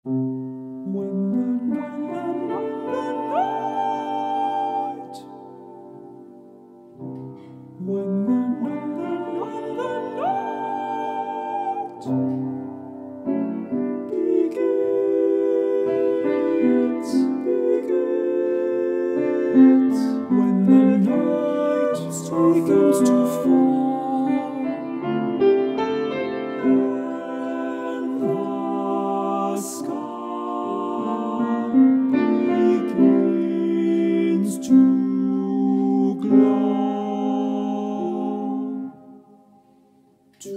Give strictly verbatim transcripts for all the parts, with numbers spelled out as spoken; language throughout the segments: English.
When the night, when the night begins, begins, when the night begins to fall, and the sky begins to glow, to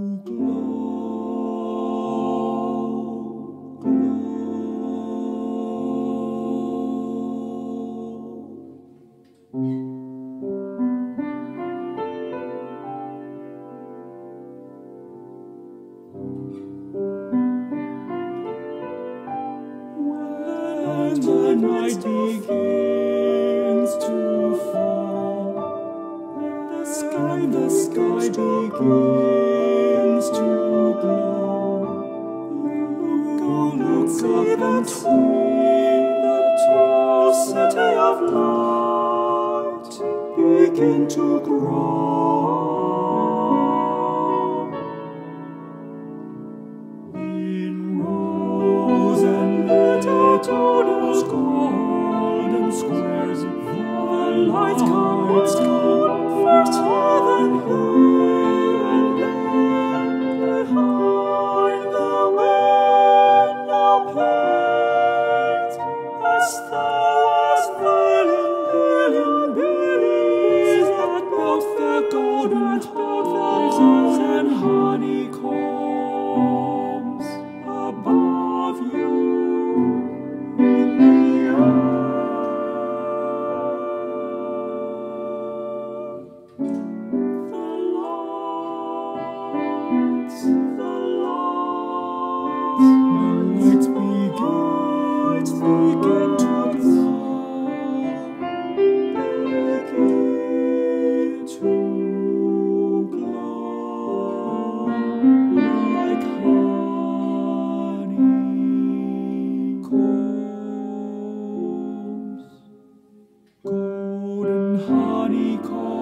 glow, glow. When the night begins to fall, the sky, the sky begins to glow. You look up and see the tall city of light begin to grow. In rows and little tunnels, golden squares, the light comes first here, then here, and then behind the window panes, as though as billion, billion bees that melt the golden hives and honeycombs above you in the The lights, the lights, the lights begin, begin to glow, begin to glow like honeycombs, golden honeycombs.